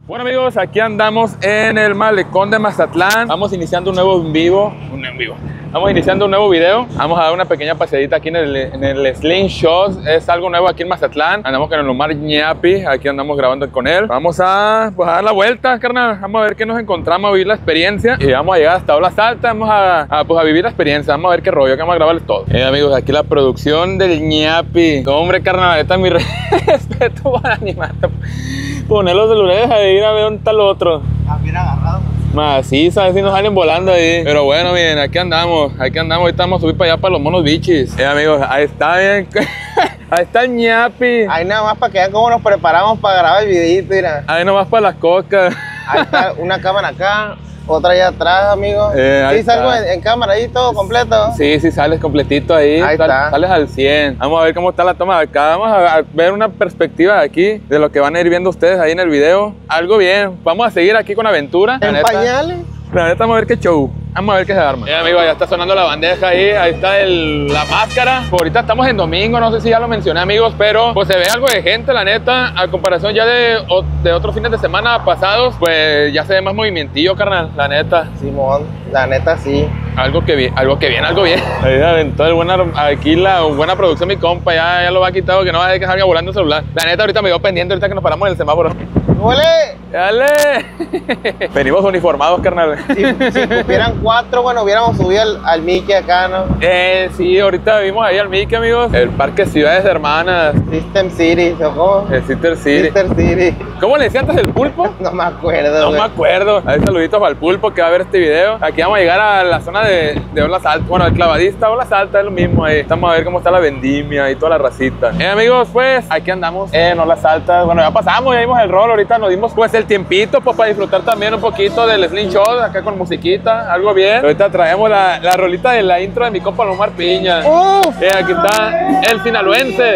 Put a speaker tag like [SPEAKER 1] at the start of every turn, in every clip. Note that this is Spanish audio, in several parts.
[SPEAKER 1] Bueno amigos, aquí andamos en el malecón de Mazatlán. Vamos iniciando un nuevo en vivo. Vamos iniciando un nuevo video. Vamos a dar una pequeña paseadita aquí en el Slingshot. Es algo nuevo aquí en Mazatlán. Andamos con el Omar Ñapi. Aquí andamos grabando con él. Vamos a dar la vuelta, carnal. Vamos a ver qué nos encontramos, a vivir la experiencia. Y vamos a llegar hasta Olas Altas. Vamos a vivir la experiencia. Vamos a ver qué rollo, que vamos a grabarles todo. Amigos, aquí la producción del Ñapi. No, hombre, carnal, esta es mi respeto para animarte. Poner los celulares a ir a ver dónde está el otro.
[SPEAKER 2] Bien agarrado.
[SPEAKER 1] Más sí, sabes si nos salen volando ahí. Pero bueno, miren, aquí andamos. Ahorita vamos a subir para allá para los monos bichis. Amigos, ahí está, bien. Ahí está el Ñapi.
[SPEAKER 2] Ahí nada más para que vean cómo nos preparamos para grabar el videito, mira.
[SPEAKER 1] Ahí nomás para las cocas.
[SPEAKER 2] Ahí está una cámara acá, otra allá atrás, amigo. ¿Sí salgo en cámara ahí todo completo?
[SPEAKER 1] Sí, sales completito ahí.
[SPEAKER 2] Ahí está.
[SPEAKER 1] Sales al 100. Vamos a ver cómo está la toma de acá. Vamos a ver una perspectiva de aquí, de lo que van a ir viendo ustedes ahí en el video. Algo bien. Vamos a seguir aquí con aventura.
[SPEAKER 2] ¿En pañales?
[SPEAKER 1] La neta, vamos a ver qué show. Vamos a ver qué se arma. Amigos, ya está sonando la bandeja ahí. Ahí está la máscara. Ahorita estamos en domingo, no sé si ya lo mencioné, amigos, pero pues se ve algo de gente, la neta. A comparación ya de otros fines de semana pasados, pues ya se ve más movimientillo, carnal, la neta.
[SPEAKER 2] Simón, la neta sí.
[SPEAKER 1] Algo que bien. Ahí aventó aquí la buena producción, mi compa. Ya lo va a quitar, que no va a dejar que salga volando el celular. La neta, ahorita me veo pendiente, ahorita que nos paramos en el semáforo.
[SPEAKER 2] ¡Huele!
[SPEAKER 1] ¡Dale! Venimos uniformados, carnal.
[SPEAKER 2] Si cupieran 4, bueno, hubiéramos subido al Mickey acá, ¿no?
[SPEAKER 1] Sí, ahorita vimos ahí al Mickey, amigos. El Parque Ciudades Hermanas.
[SPEAKER 2] System City, ¿o cómo?
[SPEAKER 1] El Sister City.
[SPEAKER 2] Sister City.
[SPEAKER 1] ¿Cómo le decía antes el pulpo?
[SPEAKER 2] No me acuerdo,
[SPEAKER 1] No me acuerdo. Ahí saluditos para el pulpo que va a ver este video. Aquí vamos a llegar a la zona de Olas Altas. Bueno, el clavadista, Olas Altas es lo mismo ahí. Vamos a ver cómo está la vendimia y toda la racita. Amigos, pues aquí andamos en Olas Altas. Bueno, ya pasamos, ya vimos el rol. Ahorita nos dimos pues el tiempito pues, para disfrutar también un poquito del Slingshot acá con musiquita, algo bien. Ahorita traemos la rolita de la intro de mi compa Omar Piña. Aquí está el sinaloense.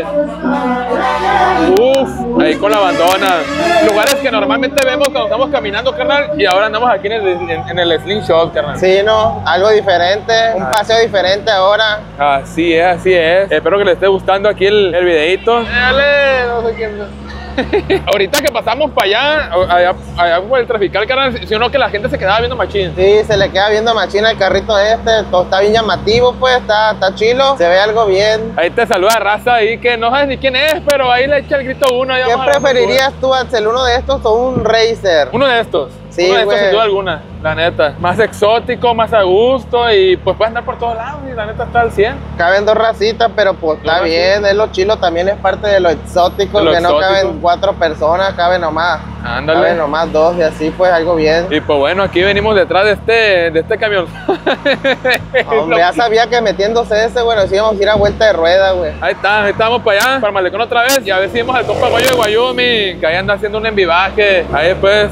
[SPEAKER 1] Ahí con la bandona. Lugares que normalmente vemos cuando estamos caminando, carnal, y ahora andamos aquí en el Slingshot, carnal.
[SPEAKER 2] Sí, ¿no? Algo diferente, un paseo diferente ahora.
[SPEAKER 1] Así es. Espero que les esté gustando aquí el videito. Dale, no sé quién. Ahorita que pasamos para allá por el trafical, carnal, sino que la gente se quedaba viendo machín.
[SPEAKER 2] Sí, se le queda viendo machín el carrito todo está bien llamativo, pues, está chilo, se ve algo bien.
[SPEAKER 1] Ahí te saluda raza ahí que no sabes ni quién es, pero ahí le echa el grito uno.
[SPEAKER 2] ¿Qué preferirías tú, Axel, uno de estos o un Racer?
[SPEAKER 1] Uno de estos.
[SPEAKER 2] Sí,
[SPEAKER 1] uno de estos sin duda alguna, la neta. Más exótico, más a gusto y pues puedes andar por todos lados y la neta está al 100.
[SPEAKER 2] Caben 2 racitas, pero pues está bien, es lo chilo, también es parte de lo exótico, que no caben 4 personas, caben nomás.
[SPEAKER 1] Ándale.
[SPEAKER 2] Caben nomás 2 y así pues algo bien.
[SPEAKER 1] Y pues bueno, aquí venimos detrás de este camión.
[SPEAKER 2] Hombre, ya sabía que metiéndose ese, bueno, sí íbamos a ir a vuelta de rueda, güey.
[SPEAKER 1] Ahí estamos para allá, para Malecón otra vez. Y a ver si vimos al compa Goyo de Guayumi, que ahí anda haciendo un envivaje. Ahí pues...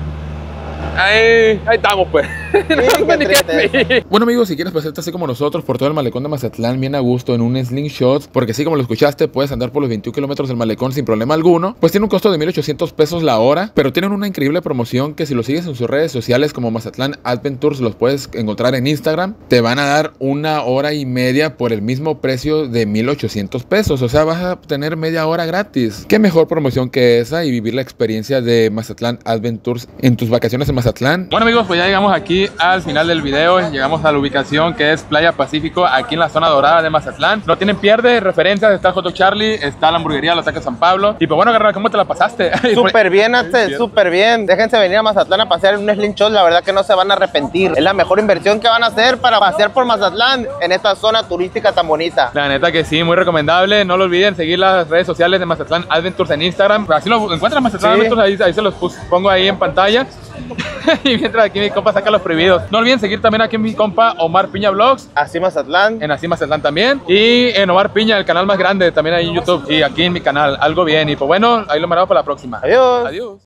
[SPEAKER 1] Ahí estamos pues. Bueno amigos, si quieres pasarte así como nosotros por todo el malecón de Mazatlán bien a gusto en un Slingshot, porque así como lo escuchaste puedes andar por los 21 kilómetros del malecón sin problema alguno, pues tiene un costo de 1,800 pesos la hora, pero tienen una increíble promoción que si lo sigues en sus redes sociales como Mazatlán Adventures, los puedes encontrar en Instagram, te van a dar 1 hora y media por el mismo precio de 1,800 pesos, o sea vas a tener media hora gratis. ¿Qué mejor promoción que esa y vivir la experiencia de Mazatlán Adventures en tus vacaciones en Mazatlán? Bueno amigos, pues ya llegamos aquí al final del video, llegamos a la ubicación que es Playa Pacífico, aquí en la zona dorada de Mazatlán. No tienen pierde, referencias, está Hot Dog Charlie, está la hamburguería Los Tacos San Pablo. Y pues bueno, carnal, ¿cómo te la pasaste?
[SPEAKER 2] Súper bien, Axel, súper bien. Déjense venir a Mazatlán a pasear en un Slingshot, la verdad que no se van a arrepentir. Es la mejor inversión que van a hacer para pasear por Mazatlán en esta zona turística tan bonita.
[SPEAKER 1] La neta que sí, muy recomendable. No lo olviden seguir las redes sociales de Mazatlán Adventures en Instagram. Así lo encuentran Mazatlán Adventures, ahí se los pongo ahí en pantalla. Y mientras aquí mi compa saca los prohibidos. No olviden seguir también aquí mi compa Omar Piña Vlogs.
[SPEAKER 2] Así Mazatlán.
[SPEAKER 1] En Así Mazatlán también. Y en Omar Piña, el canal más grande también ahí en YouTube. Y aquí en mi canal, algo bien. Y pues bueno, ahí lo miramos para la próxima.
[SPEAKER 2] Adiós.
[SPEAKER 1] Adiós.